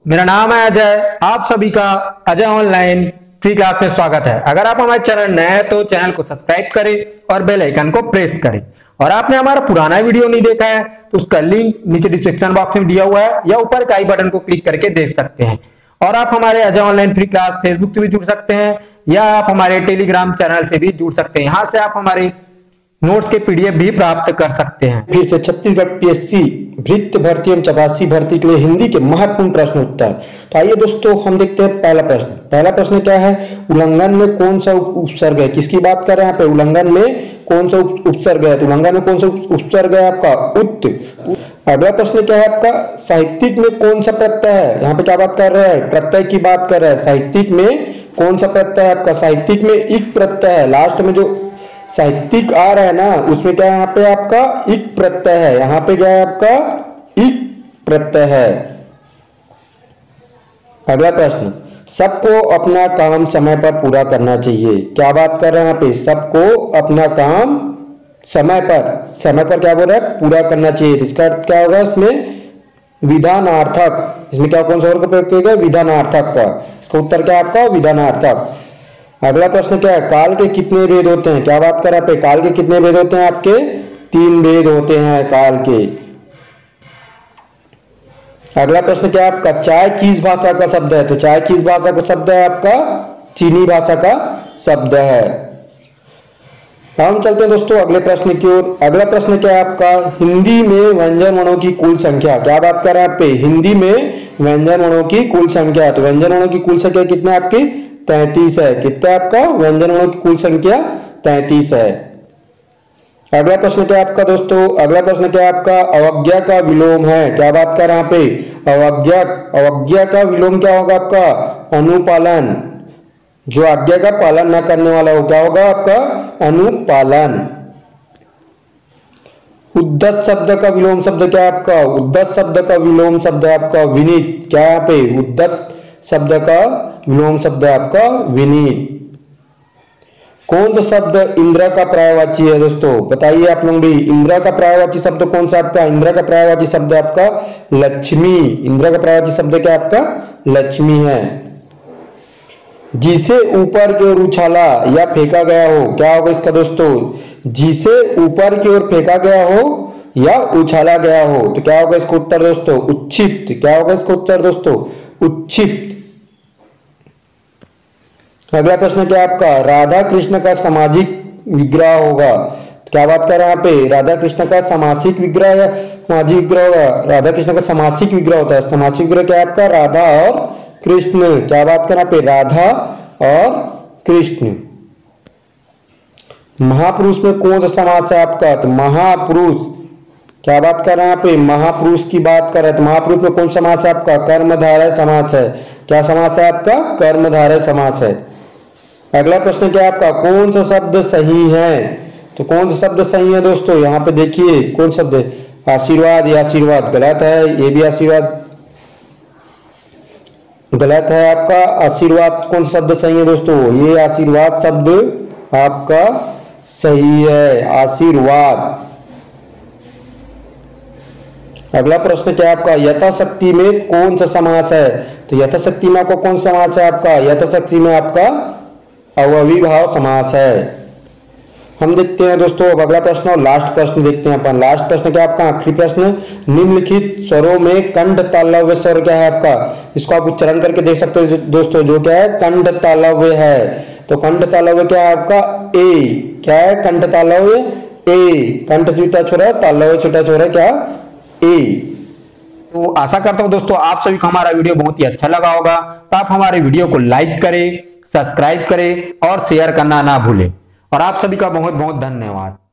मेरा नाम है अजय। आप सभी का अजय ऑनलाइन फ्री क्लास में स्वागत है। अगर आप हमारे चैनल नए हैं तो चैनल को सब्सक्राइब करें और बेल आइकन को प्रेस करें। और आपने हमारा पुराना वीडियो नहीं देखा है तो उसका लिंक नीचे डिस्क्रिप्शन बॉक्स में दिया हुआ है या ऊपर का आई बटन को क्लिक करके देख सकते हैं। और आप हमारे Ajay online free class Facebook से भी जुड़ सकते हैं या आप हमारे टेलीग्राम चैनल से भी जुड़ सकते हैं। यहाँ से आप हमारे नोट्स के पीडीएफ भी प्राप्त कर सकते हैं। फिर से छत्तीसगढ़ पीएससी भृत्य भर्ती एवं चपरासी भर्ती के लिए हिंदी के महत्वपूर्ण प्रश्न उत्तर। तो आइए दोस्तों हम देखते हैं पहला प्रश्न। पहला प्रश्न क्या है? उल्लंघन में कौन सा उपसर्ग है? किसकी बात कर रहे हैं यहाँ पे? उल्लंघन में कौन सा उपसर्ग है? तो उल्लंघन में कौन सा उपसर्ग है आपका? उत। अगला प्रश्न क्या है आपका? साहित्यिक में कौन सा प्रत्यय है? यहाँ पे क्या बात कर रहे हैं? प्रत्यय की बात कर रहे हैं। साहित्यिक में कौन सा प्रत्यय है आपका? साहित्यिक में इक प्रत्यय है। लास्ट में जो साहित्यिक आ रहा है ना उसमें क्या है यहाँ पे आपका? इक प्रत्यय है। यहाँ पे क्या है आपका? इक प्रत्यय है। अगला प्रश्न, सबको अपना काम समय पर पूरा करना चाहिए। क्या बात कर रहे हैं यहाँ पे? सबको अपना काम समय पर क्या बोल रहा है? पूरा करना चाहिए। इसका क्या होगा? इसमें विधानार्थक। इसमें क्या कौन सा वर्ग प्रयोग किया गया? विधानार्थक का। इसका उत्तर क्या है आपका? विधानार्थक। अगला प्रश्न क्या है? काल के कितने भेद होते हैं? क्या बात कर रहा है? काल के कितने भेद होते हैं आपके? 3 भेद होते हैं काल के। अगला प्रश्न क्या है आपका? चाय किस भाषा का शब्द है? तो चाय किस भाषा का शब्द है आपका? चीनी भाषा का शब्द है। हम चलते हैं दोस्तों अगले प्रश्न की ओर। अगला प्रश्न क्या है आपका? हिंदी में व्यंजन वर्णों की कुल संख्या। क्या बात कर रहे हैं आप पे? हिंदी में व्यंजन वर्णों की कुल संख्या। तो व्यंजन वर्णों की कुल संख्या कितनी आपकी? 33 है। कितना आपका? व्यंजन वर्णों की कुल संख्या 33 है। अगला प्रश्न क्या आपका दोस्तों? अगला प्रश्न क्या आपका? अवज्ञा का विलोम है। क्या बात कर रहे हैं पे? अवज्ञा का विलोम क्या होगा आपका? अनुपालन। जो आज्ञा का पालन न करने वाला हो क्या होगा आपका? अनुपालन। उद्धत शब्द का विलोम शब्द क्या है आपका? उद्धत शब्द का विलोम शब्द है आपका विनीत। क्या है पे? उद्धत शब्द का विलोम शब्द है आपका विनीत। कौन सा शब्द इंद्र का पर्यायवाची है दोस्तों? बताइए आप लोग भी। इंद्र का पर्यायवाची शब्द कौन सा आपका? इंद्र का पर्यायवाची शब्द है आपका लक्ष्मी। इंद्र का पर्यायवाची शब्द क्या आपका? लक्ष्मी है। जिसे ऊपर की ओर उछाला या फेंका गया हो, क्या होगा इसका दोस्तों? जिसे ऊपर की ओर फेंका गया हो या उछाला गया हो तो क्या होगा इसका उत्तर दोस्तों? उच्छिप्त। क्या होगा इसका उत्तर दोस्तों? उच्छिप्त। अगला प्रश्न क्या आपका? राधा कृष्ण का सामाजिक विग्रह होगा। क्या बात कर रहे हैं यहाँ पे? राधा कृष्ण का सामासिक विग्रह या सामाजिक विग्रह होगा? राधा कृष्ण का सामासिक विग्रह होता है। सामासिक विग्रह क्या आपका? राधा और कृष्ण। क्या बात कर रहे हैं यहाँ पे? राधा और कृष्ण। महापुरुष में कौन सा समास है आपका? तो महापुरुष। क्या बात कर रहे हैं यहाँ पे? महापुरुष की बात कर रहे हैं। तो महापुरुष में कौन समास है आपका? कर्मधारय समास है। क्या समास है आपका? कर्मधारय समास है। अगला प्रश्न क्या है आपका? कौन सा शब्द सही है? तो कौन सा शब्द सही है दोस्तों? यहाँ पे देखिए कौन शब्द है? आशीर्वाद। या आशीर्वाद गलत है। ये भी आशीर्वाद गलत है आपका। आशीर्वाद कौन सा शब्द सही है दोस्तों? ये आशीर्वाद शब्द आपका सही है। आशीर्वाद। अगला प्रश्न क्या है आपका? यथाशक्ति में कौन सा समास है? तो यथाशक्ति में आपको कौन सा समास है आपका? यथाशक्ति में आपका अव्ययीभाव समास है। हम देखते हैं दोस्तों अब अगला प्रश्न और लास्ट प्रश्न देखते हैं अपन। लास्ट प्रश्न क्या आपका? आखिरी प्रश्न। निम्नलिखित स्वरों में कंठ तालव्य स्वर क्या है आपका? इसको आप उच्चारण करके देख सकते हो दोस्तों। जो क्या है? कंठ तालव्य है। तो कंठ तालव्य क्या है आपका? ए। क्या है? कंठ तालव्य ए। कंठ छोटा छोरा है, तालव्य छोटा छोरा है, क्या? ए। तो आशा करता हूं दोस्तों आप सभी को हमारा वीडियो बहुत ही अच्छा लगा होगा। तो आप हमारे वीडियो को लाइक करें, सब्सक्राइब करें और शेयर करना ना भूलें। और आप सभी का बहुत बहुत धन्यवाद।